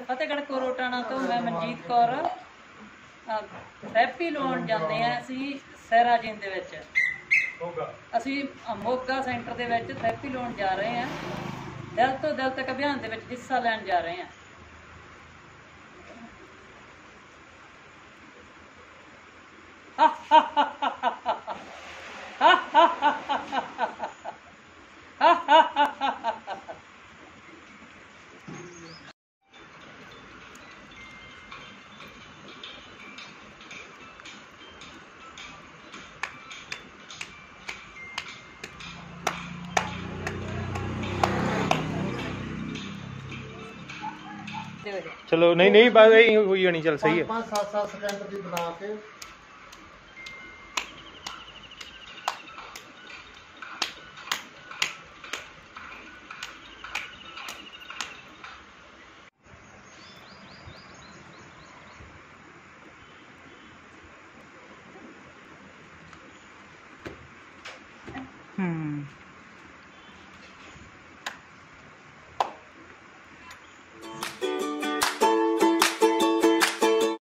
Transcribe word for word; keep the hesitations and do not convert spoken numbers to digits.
फतेहगढ़ कोरोटाणा तो मैं मनजीत कौर थैरेपी लाउण जाते हैं ਅਸੀਂ ਸਹਿਰਾਜੀਨ ਦੇ ਵਿੱਚ ਅਸੀਂ ਮੋਗਾ ਸੈਂਟਰ ਦੇ ਵਿੱਚ ਥੈਰੇਪੀ ਲਾਉਣ ਜਾ ਰਹੇ ਹਾਂ। ਦਿਲ ਤੋਂ ਦਿਲ ਤੱਕ ਅਭਿਆਨ ਦੇ ਵਿੱਚ ਹਿੱਸਾ ਲੈਣ ਜਾ ਰਹੇ ਹਾਂ। चलो नहीं नहीं बात यही हुई होनी, चल सही है। पाँच सात सात सेकंड की बना के